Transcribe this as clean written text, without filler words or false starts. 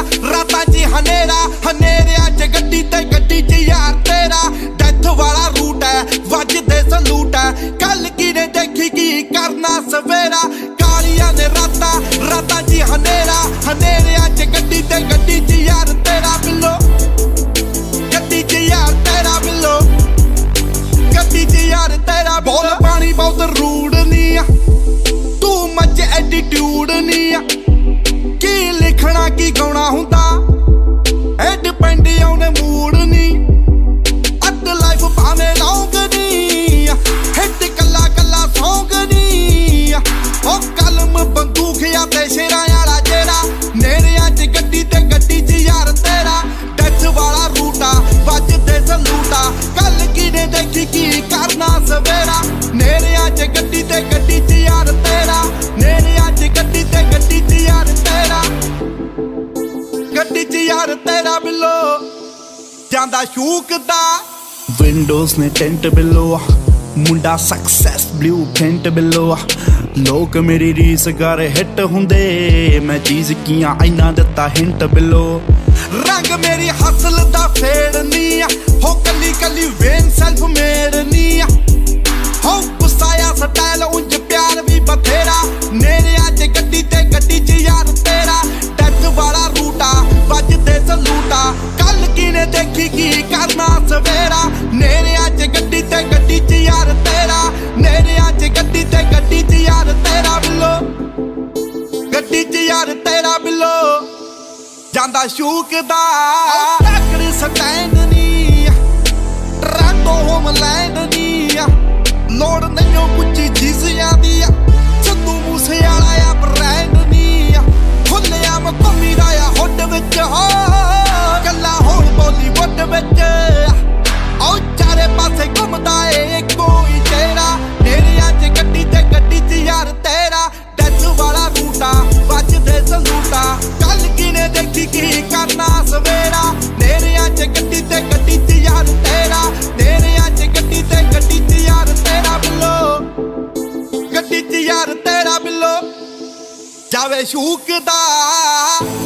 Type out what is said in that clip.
ਰਾਤਾਂ 'ਚ ਹਨੇਰਾ ਹਨੇਰਿਆਂ 'ਚ ਗੱਡੀ ਤੇ ਗੱਡੀ 'ਚ ਯਾਰ ਤੇਰਾ ਡੈਥ ਵਾਲਾ ਰੂਟ ਹੈ ਵੱਜਦੇ ਸਲੂਟ ਹੈ ਕੱਲ ਕਿਨੇ ਦੇਖੀ ਕੀ ਕਰਨਾ ਸਵੇਰਾ ਕਾਲੀਆਂ ਨੇ ਰਾਤਾਂ 'ਚ ਹਨੇਰਾ ਹਨੇਰਿਆਂ 'ਚ ਗੱਡੀ ਤੇ ਗੱਡੀ 'ਚ ਯਾਰ ਤੇਰਾ ਬਿੱਲੋ ਗੱਡੀ 'ਚ ਯਾਰ ਤੇਰਾ ਬਿੱਲੋ ਗੱਡੀ 'ਚ ਯਾਰ ਤੇਰਾ ਬੋਲ ਪਾਣੀ ਬਹੁਤ ਰੂਡ ਨੀ ਆ ਤੂੰ ਮੱਚ ਐਟੀਟਿਊਡ ਨੀ ਆ ਕੀ ਲਿਖਣਾ ਕੀ ਗਾਉਣਾ ਹੁੰਦਾ ਇਹ ਡਿਪੈਂਡ ਆਉਣੇ ਮੂਡ ਨੀ ਅੱਧ ਲਾਈਫ ਭਾਵੇਂ ਲੌਂਗ ਨੀ ਹਿੱਟ ਕੱਲਾ ਕੱਲਾ ਸੌਂਗ ਨੀ ਉਹ ਕਲਮ ਬੰਦੂਕ ਆ ਤੇ ਸ਼ੇਰਾਂ ਵਾਲਾ ਜਿਹੜਾ ਨੇੜਿਆਂ 'ਚ ਗੱਡੀ ਤੇ ਗੱਡੀ 'ਚ ਯਾਰ ਤੇਰਾ ਡੈਥ ਵਾਲਾ ਰੂਟਾ ਵੱਜਦੇ ਸਲੂਟਾ ਕੱਲ ਕਿਨੇ ਦੇਖੀ ਕੀ ਕਰਨਾ ਸਵੇਰਾ ਨੇੜਿਆਂ 'ਚ ਗੱਡੀ ਤੇ ਗੱਡੀ 'ਚ ਯਾਰ ਤੇਰਾ ਨੇੜਿਆਂ 'ਚ ਗੱਡੀ ਤੇ ਗੱਡੀ 'ਚ ਯਾਰ ਤੇਰਾ ਗੱਡੀ 'ਚ ਯਾਰ ਤੇਰਾ ਬਿੱਲੋ ਜਾਂਦਾ ਸ਼ੂਕਦਾ ਵਿੰਡੋਜ਼ ਨੇ ਟੈਂਟ ਬਿੱਲੋ ਮੁੰਡਾ ਸਕਸੈਸ ਬਲੂ ਪ੍ਰਿੰਟ ਬਿੱਲੋ ਲੋਕ ਮੇਰੀ ਰੀਸ ਕਰ ਹਿੱਟ ਹੁੰਦੇ ਮੈਂ ਚੀਜ਼ ਕੀਆਂ ਇੰਨਾ ਦਿੱਤਾ ਹਿੰਟ ਬਿੱਲੋ ਰੰਗ ਮੇਰੀ ਹਸਲ ਦਾ ਫੇੜ ਨੀ ਹੋ ਕੱਲੀ ਕੱਲੀ ਵੇਨ ਸੈਲਫ ਮੇਡ ਨੀ ਹੋ ਗੁੱਸਾਇਆ ਸਟਾਈਲ ਉਂਝ ਪਿਆਰ ਵੀ ਬਥੇਰਾ ਨੇੜਿਆਂ 'ਚ ਗੱਡੀ ਤੇ ਗੱਡੀ 'ਚ ਯਾਰ ਤੇਰਾ ਡੈਥ ਵਾਲਾ ਰੂਟਾ ਵੱਜਦੇ ਸਲੂਟਾ ਕੱਲ ਕਿਨੇ ਦੇਖੀ ਕੀ ਕਰਨਾ ਸਵੇਰਾ ਨੇੜਿਆਂ 'ਚ ਗੱਡੀ ਤੇ ਗੱਡੀ 'ਚ ਯਾਰ ਤੇਰਾ ਨੇੜਿਆਂ 'ਚ ਗੱਡੀ ਤੇ ਗੱਡੀ 'ਚ ਯਾਰ ਤੇਰਾ ਬਿੱਲੋ ਗੱਡੀ 'ਚ ਯਾਰ ਤੇਰਾ ਬਿੱਲੋ ਜਾਂਦਾ ਸ਼ੂਕਦਾ ਟੱਕਰ ਸਟੈਂਡ ਨੀ ਟਰਾਂਟੋ ਹੋਮਲੈਂਡ ਨੀ ਲੋੜ ਨਹੀਂ ਕੁੱਚੀ ਚੀਜ਼ਾਂ ਦੀ ਸਿੱਧੂ ਮੂਸੇਵਾਲਾ ਆ ਬ੍ਰੈਂਡ ਨੀ ਖੁੱਲਿਆ ਮੈਂ ਘੁੰਮੀ ਦਾ ਆ ਹੁੱਡ ਵਿੱਚ ਹੋ ਗੱਲਾਂ ਹੋਣ ਬਾਲੀਵੁੱਡ ਵਿੱਚ ਉਹ ਚਾਰੇ ਪਾਸੇ ਘੁੰਮਦਾ ਏ ਇੱਕੋ ਹੀ ਚਿਹਰਾ ਨੇੜਿਆਂ 'ਚ ਗੱਡੀ ਤੇ ਗੱਡੀ 'ਚ ਯਾਰ ਤੇਰਾ ਡੈਥ ਵਾਲਾ ਰੂਟਾ ਵੱਜਦੇ ਸਲੂਟਾ ਕੱਲ ਕਿਨੇ ਦੇਖੀ ਕੀ ਕਰਨਾ ਸਵੇਰਾ ਨੇੜਿਆਂ 'ਚ ਗੱਡੀ ਤੇ ਗੱਡੀ 'ਚ ਯਾਰ ਤੇਰਾ ਨੇੜਿਆਂ 'ਚ ਗੱਡੀ ਤੇ ਗੱਡੀ 'ਚ ਯਾਰ ਤੇਰਾ ਬਿੱਲੋ ਗੱਡੀ 'ਚ ਯਾਰ ਤੇਰਾ ਬਿੱਲੋ ਜਾਵੇ ਸ਼ੂਕਦਾ